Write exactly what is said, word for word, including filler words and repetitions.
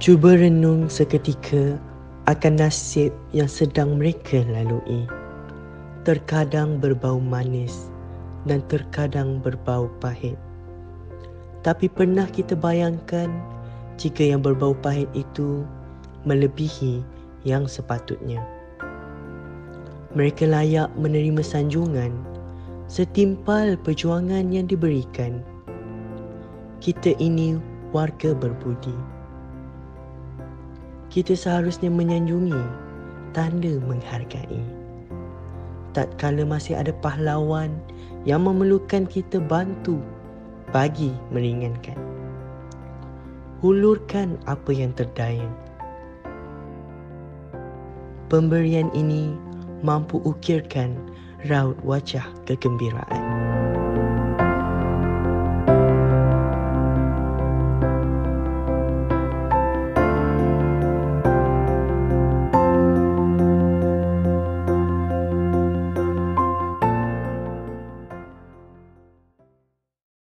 Cuba renung seketika akan nasib yang sedang mereka lalui. Terkadang berbau manis dan terkadang berbau pahit. Tapi pernah kita bayangkan jika yang berbau pahit itu melebihi yang sepatutnya? Mereka layak menerima sanjungan setimpal perjuangan yang diberikan. Kita ini warga berbudi. Kita seharusnya menyanjungi tanda menghargai. Tatkala masih ada pahlawan yang memerlukan kita bantu bagi meringankan. Hulurkan apa yang terdaya. Pemberian ini mampu ukirkan raut wajah kegembiraan.